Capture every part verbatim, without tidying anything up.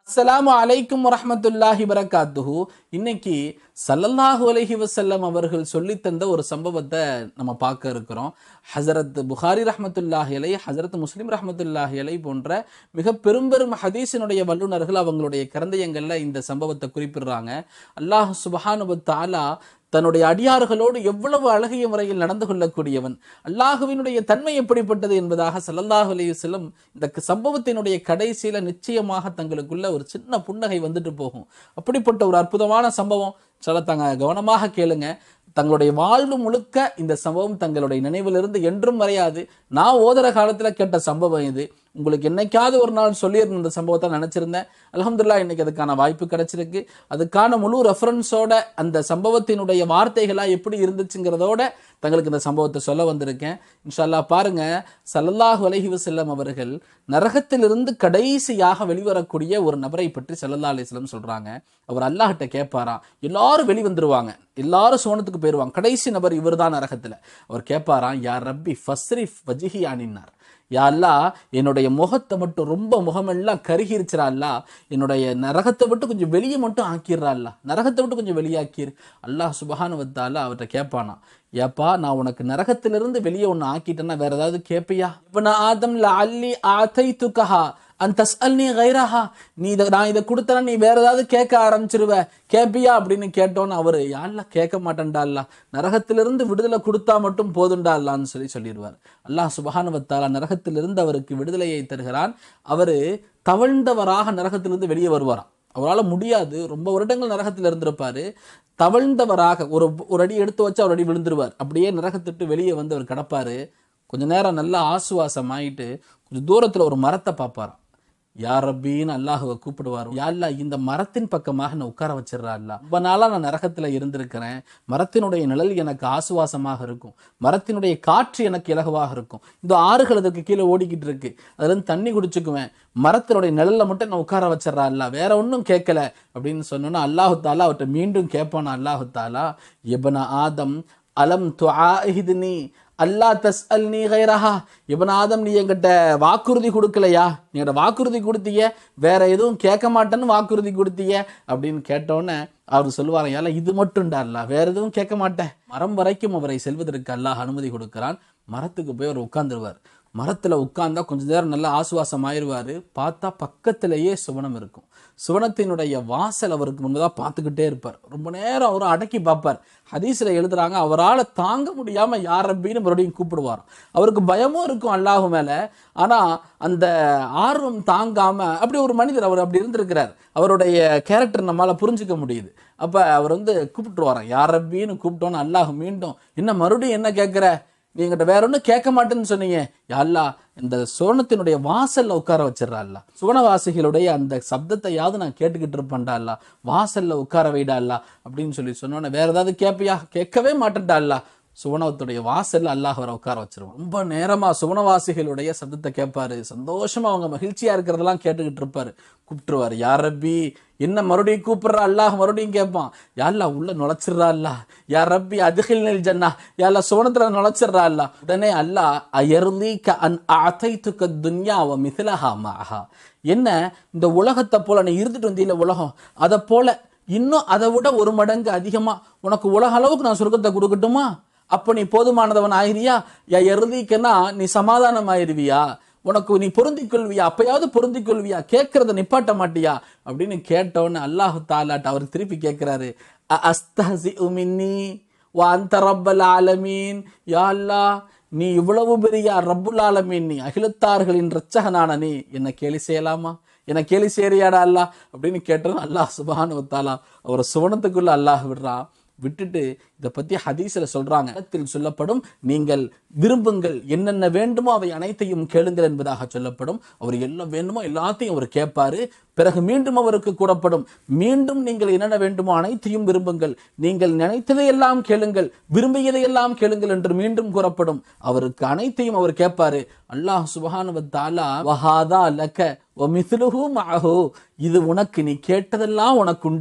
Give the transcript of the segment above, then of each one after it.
அஸ்ஸலாமு அலைக்கும் வரஹ்மத்துல்லாஹி வரகாத்துஹு. இன்னைக்கு ஸல்லல்லாஹு அலைஹி வஸல்லம் அவர்கள் சொல்லித்தந்த ஒரு சம்பவத்தை நம்ம பார்க்க இருக்கிறோம். ஹஸரத் புகாரி ரஹ்மத்துல்லாஹி அலைஹி, ஹஸரத் முஸ்லிம் ரஹ்மத்துல்லாஹி அலைஹி போன்ற மிக பெரும் பெரும் ஹதீஸினுடைய வல்லுநர்கள் அவங்களுடைய கிரந்தயங்கள்ல இந்த சம்பவத்தை குறிப்பிடுறாங்க. அல்லாஹ் சுப்ஹானஹு வ தஆலா தன்னுடைய அடியார்களோடு எவ்வளவு அழகிய முறையில் நடந்து கொள்ளக்கூடியவன், அல்லாஹுவினுடைய தன்மை எப்படிப்பட்டது என்பதாக ஸல்லல்லாஹு அலைஹி வஸல்லம் இந்த சம்பவத்தினுடைய கடைசியில நிச்சயமாக தங்களுக்குள்ள ஒரு சின்ன புன்னகை வந்துட்டு போகும். அப்படிப்பட்ட ஒரு அற்புதமான சம்பவம். சொல்ல தாங்க கவனமாக கேளுங்க. தங்களுடைய வாழ்வு முழுக்க இந்த சம்பவம் தங்களுடைய நினைவிலிருந்து என்றும் மறையாது. நான் ஓதுற காலத்துல கேட்ட சம்பவம் இது. உங்களுக்கு என்னைக்காவது ஒரு நாள் சொல்லியிருந்த இந்த சம்பவத்தை நினைச்சிருந்தேன். அல்ஹம்துலில்லாஹ் இன்னைக்கு அதுக்கான வாய்ப்பு கிடைச்சிருக்கு. அதுக்கான முழு ரெஃபரன்ஸோட அந்த சம்பவத்தினுடைய வார்த்தைகளா எப்படி இருந்துச்சுங்கிறதோட தங்களுக்கு இந்த சம்பவத்தை சொல்ல வந்திருக்கேன். இன்ஷா அல்லாஹ் பாருங்க. ஸல்லல்லாஹு அலைஹி வஸல்லம் அவர்கள் நரகத்திலிருந்து கடைசியாக வெளிவரக்கூடிய ஒரு நபரை பற்றி ஸல்லல்லாஹு அலைஹி வஸல்லம் சொல்றாங்க. அவர் அல்லாஹ்கிட்ட கேட்பாராம். எல்லாரும் வெளிவந்துருவாங்க, எல்லாரும் சோனத்துக்கு போயிடுவாங்க. கடைசி நபர் இவர் தான் நரகத்துல. அவர் கேட்பாராம், யா ரப்பி ஃபஸ்ரிஃப் வஜ்ஹி அனின்னார். யா அல்லாஹ், என்னுடைய முகத்தை மட்டும் ரொம்ப முகமெல்லாம் கருகிருச்சுரா அல்லாஹ், என்னுடைய நரகத்தை விட்டு கொஞ்சம் வெளியே மட்டும் ஆக்கிடுறா அல்லாஹ், நரகத்தை விட்டு கொஞ்சம் வெளியாக்கிரு. அல்லாஹ் சுப்ஹானஹு வ தஆலா அவர்கிட்ட கேட்பானா, ஏப்பா நான் உனக்கு நரகத்திலிருந்து வெளியே ஒன்று ஆக்கிட்டேன்னா வேற ஏதாவது கேட்பியா? இப்ன ஆதம் லஅல்லி ஆதைதுகஹா அன் தஸ்அல்னி கைரஹா. நீ இதை நான் இதை கொடுத்தனா நீ வேற ஏதாவது கேட்க ஆரம்பிச்சிருவ, கேட்பியா அப்படின்னு கேட்டோன்னு அவரு, யாரெல்லாம் கேட்க மாட்டேன்டா அல்லா, நரகத்திலிருந்து விடுதலை கொடுத்தா மட்டும் போதுண்டா அல்லான்னு சொல்லி சொல்லிடுவார். அல்லாஹ் சுப்ஹானஹு வ தஆலா நரகத்திலிருந்து அவருக்கு விடுதலையை தருகிறான். அவரு தவழ்ந்தவராக நரகத்திலிருந்து வெளியே வருவாராம். அவரால் முடியாது, ரொம்ப வருடங்கள் நரகத்தில் இருந்திருப்பாரு. தவழ்ந்தவராக ஒரு ஒரு அடி எடுத்து வச்சு ஒரு அடி விழுந்துருவார். அப்படியே நரகத்திட்டு வெளியே வந்து அவர் கிடப்பாரு. கொஞ்ச நேரம் நல்லா ஆசுவாசம் ஆயிட்டு கொஞ்சம் தூரத்துல ஒரு மரத்தை பார்ப்பாராம். யா ரப்பின்னு அல்லாஹுவை கூப்பிடுவார். யா அல்லாஹ், இந்த மரத்தின் பக்கமாக நான் உட்கார வச்சிடறா அல்லா, ரொம்ப நாளா நான் நரகத்துல இருந்திருக்கிறேன். மரத்தினுடைய நிழல் எனக்கு ஆசுவாசமாக இருக்கும், மரத்தினுடைய காற்று எனக்கு இலகுவாக இருக்கும். இந்த ஆறுகள் அதுக்கு கீழே ஓடிக்கிட்டு இருக்கு, அதுல இருந்து தண்ணி குடிச்சுக்குவேன். மரத்தினுடைய நிழல்ல மட்டும் நான் உட்கார வச்சிடறா அல்லா, வேற ஒன்றும் கேட்கல அப்படின்னு சொன்னோன்னா அல்லாஹு தாலா அவர்கிட்ட மீண்டும் கேட்பானா. அல்லாஹு தாலா, இப்ன ஆதம் அலம் துஆஹித்னி அல்லா தஸ்அல்னி கைரஹா. இப்ன ஆதம், நீ என்கிட்ட வாக்குறுதி கொடுக்கலையா? நீ என்கிட்ட வாக்குறுதி கொடுத்தீங்க, வேற எதுவும் கேட்க மாட்டேன்னு வாக்குறுதி கொடுத்தீங்க அப்படின்னு கேட்டோன்னே அவர் சொல்லுவார், ஏல இது மட்டும்டா அல்லா, வேற எதுவும் கேட்க மாட்டேன். மரம் வரைக்கும் அவரை செல்வதற்கு அல்லாஹ் அனுமதி கொடுக்கிறான். மரத்துக்கு போய் அவர் உட்கார்ந்துருவார். மரத்துல உட்கார்ந்தா கொஞ்ச நேரம் நல்லா ஆசுவாசம் ஆயிடுவாரு. பார்த்தா பக்கத்திலேயே சுவனம் இருக்கும். சுவனத்தினுடைய வாசல் அவருக்கு முன்பதாக பார்த்துக்கிட்டே இருப்பார். ரொம்ப நேரம் அவரும் அடக்கி பார்ப்பார். ஹதீஸ்ல எழுதுறாங்க, அவரால் தாங்க முடியாம யார் ரப்பின்னு மறுபடியும் கூப்பிடுவார். அவருக்கு பயமும் இருக்கும் அல்லாஹ் மேல. ஆனா அந்த ஆர்வம் தாங்காம அப்படி ஒரு மனிதர் அவர் அப்படி இருந்திருக்கிறார். அவருடைய கேரக்டர் நம்மளால புரிஞ்சுக்க முடியுது. அப்ப அவர் வந்து கூப்பிட்டுருவாராம். யார் ரப்பின்னு கூப்பிட்டோன்னு அல்லாஹ் மீண்டும், என்ன மறுபடியும் என்ன கேட்கிற, நீ என்கிட்ட வேற ஒன்றும் கேட்க மாட்டேன்னு சொன்னீங்க, யா இந்த சுவனத்தினுடைய வாசல்ல உட்கார வச்சிடறா அல்லா, சுவனவாசிகளுடைய அந்த சப்தத்தையாவது நான் கேட்டுக்கிட்டு இருப்பேன்டா அல்லா, வாசல்ல உட்கார வைடா அல்லா அப்படின்னு சொல்லி சொன்னோன்னே வேற ஏதாவது கேட்பியா? கேட்கவே மாட்டேன்டா அல்லா. சுவனத்துடைய வாசல்ல அல்லாஹ் அவரை உட்கார வச்சிருவான். ரொம்ப நேரமா சுவனவாசிகளுடைய சப்தத்தை கேட்பாரு. சந்தோஷமா அவங்க மகிழ்ச்சியா இருக்கிறதெல்லாம் கேட்டுக்கிட்டு இருப்பாரு. கூப்பிட்டுருவாரு, யார் ரப்பி, என்ன மறுபடியும் கூப்பிடுறா அல்லாஹ்? மறுபடியும் கேட்பான், யா அல்லாஹ் உள்ள நுழைச்சிடுறா அல்லா, யா ரப்பி அதுகில்னில் ஜன்னா, யா அல்லாஹ் சுவனத்துல நுழைச்சிடுறா அல்லா. உடனே அல்லாஹ், அயர்லீக அன் அதைதுக துன்யா வ மிஸ்லஹா மஅஹா, என்ன இந்த உலகத்தை போல நீ இருந்துட்டு வந்தீல உலகம், அதை போல இன்னும் அதை விட ஒரு மடங்கு அதிகமா உனக்கு உலக அளவுக்கு நான் சொர்க்கத்தை கொடுக்கட்டுமா? அப்ப நீ போதுமானதவன் ஆகிறியா? யா எருதிக்கன்னா நீ சமாதானம் ஆயிருவியா? உனக்கு நீ பொருந்திக் கொள்வியா? அப்பயாவது பொருந்திக் கொள்வியா? கேட்கறத நிப்பாட்ட மாட்டியா அப்படின்னு கேட்டவன்னு அல்லாஹு தாலாட்ட அவர் திருப்பி கேட்கிறாரு, அஸ்தஹ்ஸிஉ மின்னி வ அன்த ரப்பல் ஆலமீன். யா அல்லாஹ், நீ இவ்வளவு பெரிய ரப்புல் ஆலமீன், நீ அகிலத்தார்களின் இரட்சகனான நீ என்ன கேலி செய்யலாமா? என்ன கேலி செய்யறியாடா அல்லாஹ் அப்படின்னு கேட்டோம். அல்லாஹ் சுப்ஹானஹு வ தஆலா அவரை சுவனத்துக்குள்ள அல்லாஹ் விடுறான். விட்டுட்டு இதை பத்தி ஹதீஸ்ல சொல்றாங்க, சொல்லப்படும், நீங்கள் விரும்புங்கள், என்னென்ன வேண்டுமோ அவை அனைத்தையும் கேளுங்கள் என்பதாக சொல்லப்படும். அவர் எல்லாம் வேண்டுமோ எல்லாத்தையும் அவர் கேட்பாரு. பிறகு மீண்டும் அவருக்கு கூறப்படும், மீண்டும் நீங்கள் என்னென்ன வேண்டுமோ அனைத்தையும் விரும்புங்கள், நீங்கள் நினைத்ததையெல்லாம் கேளுங்கள், விரும்பியதையெல்லாம் கேளுங்கள் என்று மீண்டும் கூறப்படும். அவருக்கு அனைத்தையும் அவர் கேட்பாரு. அல்லாஹ் சுப்ஹானஹு வ தஆலா, வஹாதா லக வ மிஸ்லுஹு மஅஹு, இது உனக்கு, நீ கேட்டதெல்லாம் உனக்கு உண்டு,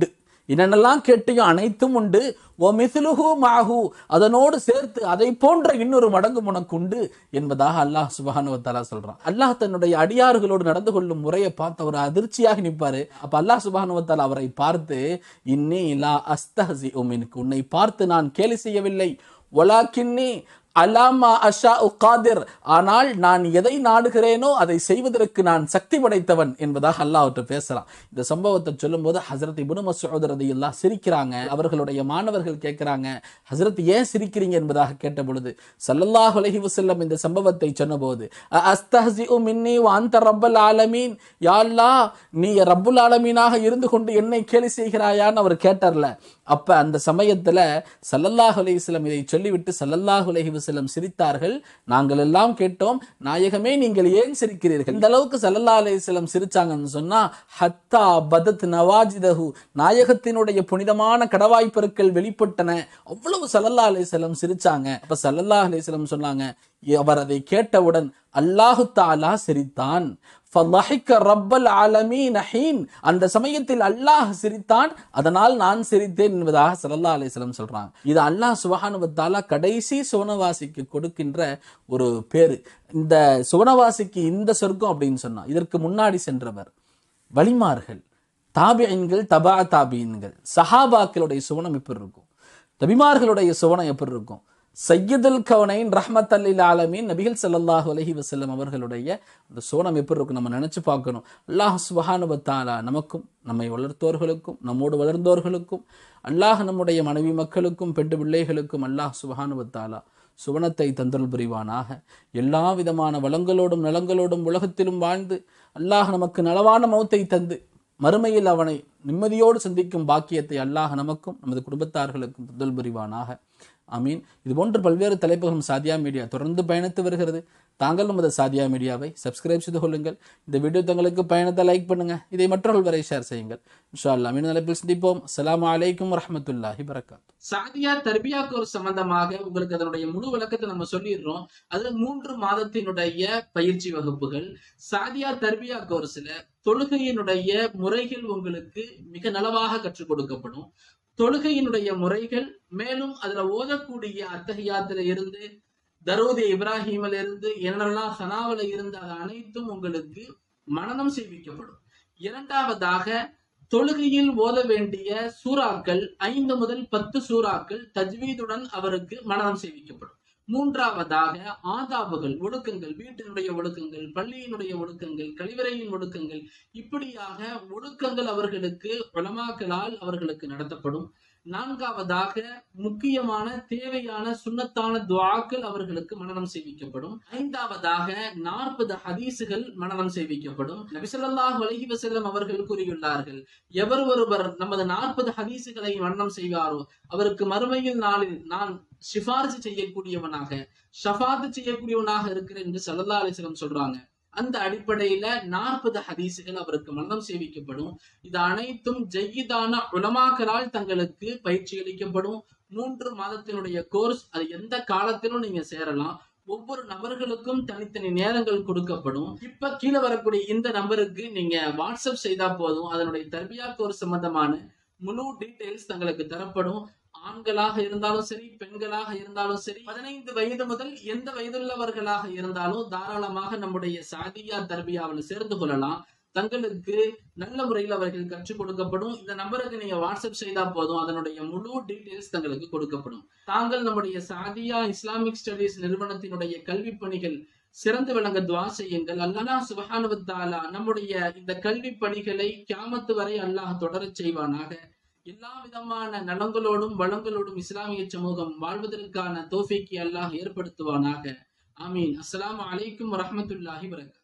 என்னென்னலாம் கேட்டியோ அனைத்தும் உண்டு, ஓ மிஸ்லுஹு மஅஹு, அதனோடு சேர்த்து அதை போன்ற இன்னொரு மடங்கு உனக்கு உண்டு என்பதாக அல்லாஹ் சுப்ஹானஹு வ தஆலா சொல்றான். அல்லாஹ் தன்னுடைய அடியார்களோடு நடந்து கொள்ளும் முறையை பார்த்து அவர் அதிர்ச்சியாக நிற்பாரு. அப்ப அல்லாஹ் சுப்ஹானஹு வ தஆலா அவரை பார்த்து, இன்னி லா அஸ்தஹ்ஸிஉ மின்க, உன்னை பார்த்து நான் கேலி செய்யவில்லை, வலாக்கின்னி அலாமா அஷா உகாதிர், ஆனால் நான் எதை நாடுகிறேனோ அதை செய்வதற்கு நான் சக்தி படைத்தவன் என்பதாக அல்லாஹ் அவர்கிட்ட பேசுறான். இந்த சம்பவத்தை சொல்லும் போது ஹஸரத் இப்னு மஸ்ஊத் ரலியல்லாஹு சிரிக்கிறாங்க. அவர்களுடைய மாணவர்கள் கேட்கிறாங்க, ஹஸரத் ஏன் சிரிக்கிறீங்க என்பதாக கேட்ட பொழுது ஸல்லல்லாஹு அலைஹி வஸல்லம் இந்த சம்பவத்தை சொன்னபோது, அஸ்தஹ்ஸிஉ மின்னி வ அன்த ரப்பல் ஆலமீன், யா அல்லாஹ் நீ ரப்புல் ஆலமீனாக இருந்து கொண்டு என்னை கேலி செய்கிறாயான்னு அவர் கேட்டார்ல. அப்ப அந்த சமயத்துல ஸல்லல்லாஹு அலைஹி வஸல்லம் இதை சொல்லிவிட்டு ஸல்லல்லாஹு அலைஹி வஸல்லம் சிரித்தார்கள். நாங்கள் எல்லாம் கேட்டோம், நாயகமே நீங்கள் ஏன் சிரிக்கிறீர்கள்? இந்த அளவுக்கு ஸல்லல்லாஹு அலைஹி வஸல்லம் சிரிச்சாங்கன்னு சொன்னா, ஹத்தா பதத் நவாஜிதஹு, நாயகத்தினுடைய புனிதமான கடவாய் பற்கள் வெளிப்பட்டன. அவ்வளவு ஸல்லல்லாஹு அலைஹி வஸல்லம் சிரிச்சாங்க. அப்ப ஸல்லல்லாஹு அலைஹி வஸல்லம் சொன்னாங்க, அவர் அதை கேட்டவுடன் அல்லாஹு தஆலா சிரித்தான். ஃபலஹிக ரப்பல் ஆலமீன் ஹீன், அந்த சமயத்தில் அல்லாஹ் சிரித்தான், அதனால் நான் சிரித்தேன் என்பதாக ஸல்லல்லாஹு அலைஹி வஸல்லம் சொல்றாங்க. இது அல்லாஹ் சுப்ஹானஹு வ தஆலா கடைசி சுவனவாசிக்கு கொடுக்கின்ற ஒரு பேரு. இந்த சுவனவாசிக்கு இந்த சொர்க்கம் அப்படின்னு சொன்னா, இதற்கு முன்னாடி சென்றவர் வலிமார்கள், தாபியின்கள், தபா தாபியின்கள், சஹாபாக்களுடைய சுவனம் எப்படி இருக்கும், நபிமார்களுடைய சுவனம் எப்படி இருக்கும், சையதுல் கௌனைன் ரஹ்மத்தல் லில் ஆலமீன் நபிகள் ஸல்லல்லாஹு அலைஹி வஸல்லம் அவர்களுடைய அந்த சோனம் எப்படி இருக்கும் நம்ம நினைச்சு பார்க்கணும். அல்லாஹ் சுப்ஹானஹு வ தஆலா நமக்கும் நம்மை வளர்த்தோர்களுக்கும் நம்மோடு வளர்ந்தோர்களுக்கும் அல்லாஹ் நம்முடைய மனைவி மக்களுக்கும் பெண்டு பிள்ளைகளுக்கும் அல்லாஹ் சுப்ஹானஹு வ தஆலா சுவனத்தை தந்தல் புரிவானாக. எல்லா விதமான வளங்களோடும் நலங்களோடும் உலகத்திலும் வாழ்ந்து அல்லாஹ் நமக்கு நலவான மௌத்தை தந்து மறுமையில் அவனை நிம்மதியோடு சந்திக்கும் பாக்கியத்தை அல்லாஹ் நமக்கும் நமது குடும்பத்தார்களுக்கும் தந்தல் புரிவானாக. ஆமீன். இது போன்ற பல்வேறு தலைப்புகளும் சாதியா மீடியா தொடர்ந்து பயணித்து வருகிறது. தாங்கள் நமது சாதியா மீடியாவை சப்ஸ்கிரைப் செய்து கொள்ளுங்கள். இந்த வீடியோ தங்களுக்கு பயணத்தை லைக் பண்ணுங்க. இதை மற்றவர்கள் வரை ஷேர் செய்யுங்கள். இன்ஷா அல்லாஹ் மீண்டும் தலைப்பில் சந்திப்போம். அஸ்ஸலாமு அலைக்கும் வரஹ்மத்துல்லாஹி வபரகாத்துஹு. சாதியா தர்பியா கோர்ஸ் சம்பந்தமாக உங்களுக்கு அதனுடைய முழு விளக்கத்தை நம்ம சொல்லிடுறோம். அது மூன்று மாதத்தினுடைய பயிற்சி வகுப்புகள். சாதியா தர்பியா கோர்ஸ்ல தொழுகையினுடைய முறைகள் உங்களுக்கு மிக நலவாக கற்றுக் கொடுக்கப்படும். தொழுகையினுடைய முறைகள், மேலும் அதுல ஓதக்கூடிய அத்தஹியாத்துல இருந்து தரூத் இப்ராஹிமில் இருந்து என்னெல்லாம் சனாவில இருந்து அது அனைத்தும் உங்களுக்கு மனனம் செய்விக்கப்படும். இரண்டாவதாக தொழுகையில் ஓத வேண்டிய சூறாக்கள் ஐந்து முதல் பத்து சூறாக்கள் தஜ்வீதுடன் அவருக்கு மனனம் செய்விக்கப்படும். மூன்றாவதாக ஆதாபுகள், ஒழுக்கங்கள், வீட்டினுடைய ஒழுக்கங்கள், பள்ளியினுடைய ஒழுக்கங்கள், கழிவறையின் ஒழுக்கங்கள், இப்படியாக ஒழுக்கங்கள் அவர்களுக்கு உலமாக்களால் அவர்களுக்கு நடத்தப்படும். நான்காவதாக முக்கியமான தேவையான சுன்னத்தான துஆக்கள் அவர்களுக்கு மனனம் செய்விக்கப்படும். ஐந்தாவதாக நாற்பது ஹதீசுகள் மனனம் செய்விக்கப்படும். நபி ஸல்லல்லாஹு அலைஹி வஸல்லம் அவர்கள் கூறியுள்ளார்கள், எவர் ஒருவர் நமது நாற்பது ஹதீசுகளை மனனம் செய்வாரோ அவருக்கு மறுமையில் நாளில் நான் சிபாரிசு செய்யக்கூடியவனாக, ஷஃபாத் செய்யக்கூடியவனாக இருக்கிறேன் என்று ஸல்லல்லாஹு அலைஹி வஸல்லம் சொல்றாங்க. அந்த அடிப்படையில நாற்பது ஹதீசுகள் அவருக்கு மனனம் செய்விக்கப்படும். இது அனைத்தும் ஜய்யிதான உலமாக்களால் தங்களுக்கு பயிற்சி அளிக்கப்படும். மூன்று மாதத்தினுடைய கோர்ஸ், அது எந்த காலத்திலும் நீங்க சேரலாம். ஒவ்வொரு நபர்களுக்கும் தனித்தனி நேரங்கள் கொடுக்கப்படும். இப்ப கீழே வரக்கூடிய இந்த நம்பருக்கு நீங்க வாட்ஸ்அப் செய்தா போதும், அதனுடைய தர்பியா கோர்ஸ் சம்பந்தமான முழு டீடைல்ஸ் தங்களுக்கு தரப்படும். ஆண்களாக இருந்தாலும் சரி, பெண்களாக இருந்தாலும் சரி, பதினைந்து வயது முதல் எந்த வயதுள்ளவர்களாக இருந்தாலும் தாராளமாக நம்முடைய சாதியா தர்பியாவில் சேர்ந்து கொள்ளலாம். தங்களுக்கு நல்ல முறையில் அவர்கள் கற்றுக் கொடுக்கப்படும். இந்த நம்பருக்கு நீங்க வாட்ஸ்அப் செய்தா போதும், அதனுடைய முழு டீடைல்ஸ் தங்களுக்கு கொடுக்கப்படும். தாங்கள் நம்முடைய சாதியா இஸ்லாமிக் ஸ்டடீஸ் நிறுவனத்தினுடைய கல்வி பணிகள் சிறந்து விளங்க துஆ செய்யுங்கள். அல்லாஹ் சுப்ஹானஹு வ தஆலா நம்முடைய இந்த கல்வி பணிகளை கியாமத்து வரை அல்லாஹ் தொடரச் செய்வானாக. எல்லா விதமான நலங்களோடும் வளங்களோடும் இஸ்லாமிய சமூகம் வாழ்வதற்கான தௌஃபீக்கை அல்லாஹ் ஏற்படுத்துவானாக. ஆமீன். அஸ்ஸலாமு அலைக்கும் வரஹ்மத்துல்லாஹி வபரகாத்துஹு.